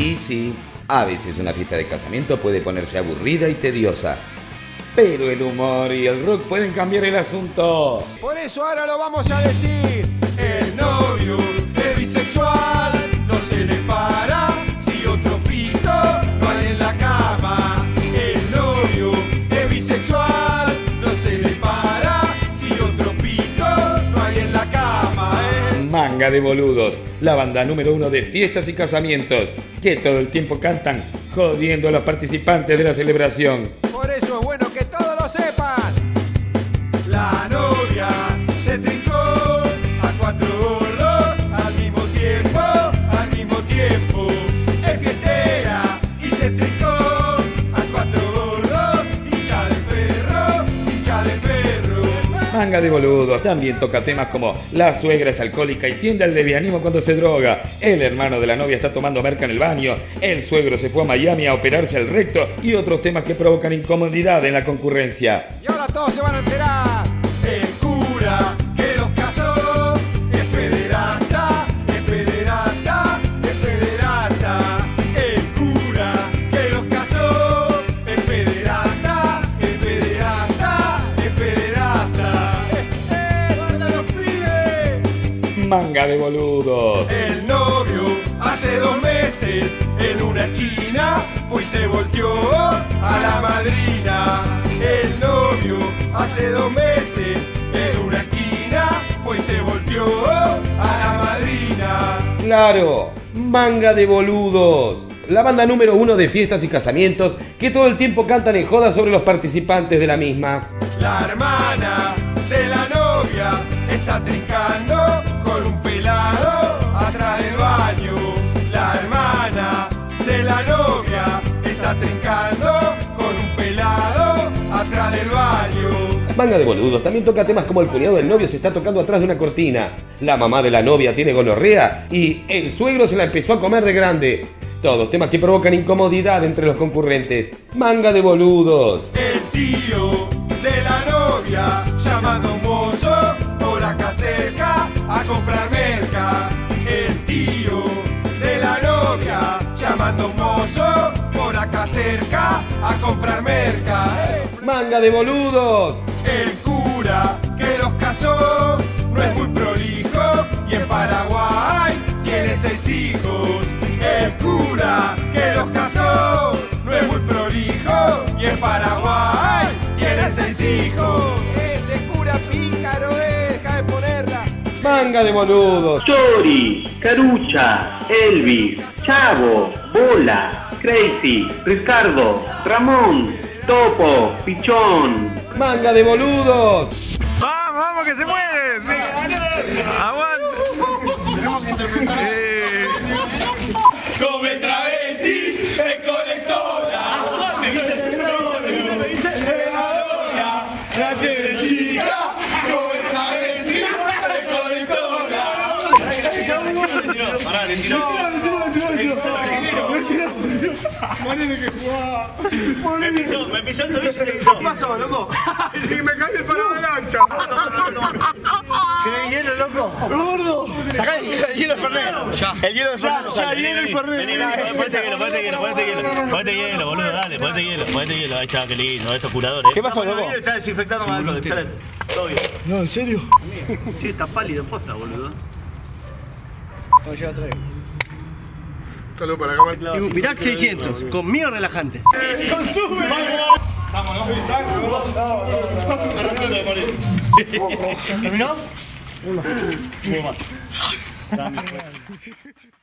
Y sí, a veces una fiesta de casamiento puede ponerse aburrida y tediosa. Pero el humor y el rock pueden cambiar el asunto. Por eso ahora lo vamos a decir. El novio es bisexual, no se le para si otro pito no hay en la cama. El novio es bisexual, no se le para si otro pito no hay en la cama. Manga de Boludos, la banda número 1 de fiestas y casamientos, que todo el tiempo cantan jodiendo a los participantes de la celebración. Por eso es bueno que todos lo sepan. La novia se trincó a 4 gordos al mismo tiempo. Es fiestera y se trincó a 4 gordos, hincha de ferro. Manga de Boludos también toca temas como la suegra es alcohólica y tiende al levianismo cuando se droga, el hermano de la novia está tomando merca en el baño, el suegro se fue a Miami a operarse el recto y otros temas que provocan incomodidad en la concurrencia. Y ahora todos se van a enterar. El cura que los casó es pederasta, es pederasta, es pederasta. El cura que los casó es pederasta, es pederasta, es pederasta. ¡Guarda los pibes! Manga de Boludos. El novio hace 2 meses en una esquina fue y se volteó a la madrina. El novio hace 2 meses en una esquina fue y se volteó a la madrina. Claro, Manga de Boludos, la banda número 1 de fiestas y casamientos que todo el tiempo cantan en joda sobre los participantes de la misma. La hermana de la novia está trincando con un pelado atrás del baño. La hermana de la novia está trincando con un pelado atrás del baño. Manga de Boludos también toca temas como el cuñado del novio se está tocando atrás de una cortina, la mamá de la novia tiene gonorrea y el suegro se la empezó a comer de grande. Todos temas que provocan incomodidad entre los concurrentes. Manga de Boludos. El tío de la novia llamando a un mozo por acá cerca a comprar merca. El tío de la novia llamando a un mozo por acá cerca a comprar merca. Manga de Boludos. El cura que los casó no es muy prolijo y en Paraguay tiene 6 hijos. El cura que los casó no es muy prolijo y en Paraguay tiene 6 hijos. Ese cura pícaro, deja de ponerla. Manga de Boludos. Chori, Carucha, Elvis, Chavo, Bola, Crazy, Ricardo, Ramón, Topo, Pichón. Manga de Boludos. Vamos, que se muere. Aguanta. Tenemos que interpretar. Come travesti, es colectora. La tiene chica, come travesti, es colectora. Pará, me pisó el tobillo. ¿Qué pasó, loco? Y me cae el paravalancha. ¿Querés hielo, loco? ¡Gordo! Sacá el hielo de Fernet. Ya. El hielo de Fernet. Ya, hielo y Fernet. Vení, ponete hielo, boludo, dale, ponete hielo. Ahí está, qué lindo, estos curadores. ¿Qué pasó, loco? Está desinfectando mal, sale todo bien. No, ¿en serio? Sí, está pálido, posta, boludo. No, ya traigo. Saludos para la cámara. Ibupirac 600, conmigo relajante. ¡Consume! Vamos, ¿terminó? Uno más.